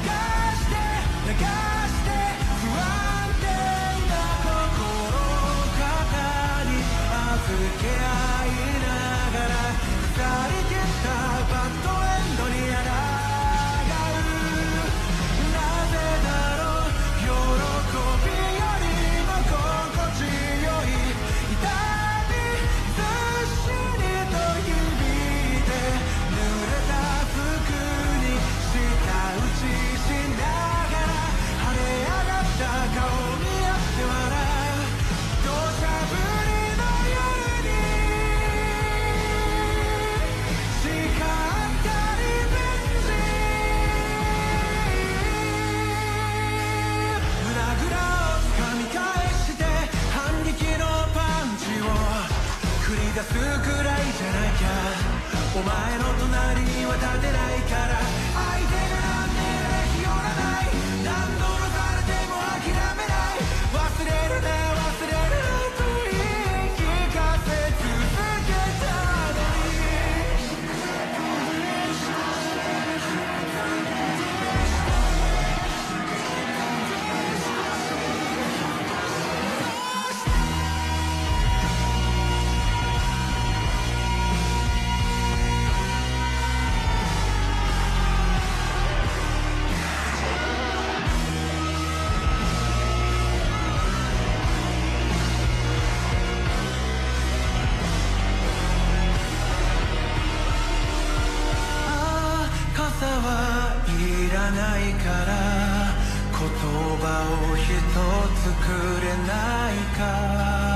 不安定な心肩に預け合いながら腐りきったバッドエンドに抗う。なぜだろう、喜びよりも心地よい痛みずっしりと響いて、濡れた服に舌打ちしながら晴れ上がった顔にあって笑う。土砂降りの夜に誓ったリベンジ、胸ぐらを掴み返して反撃のパンチを繰り出すくらいじゃなきゃお前の隣には立てないから。相手がなんで日和らない、何度もされても諦めない、忘れるな忘れるなと言い聞かせ続けたのに。傘はいらないから言葉を一つくれないか。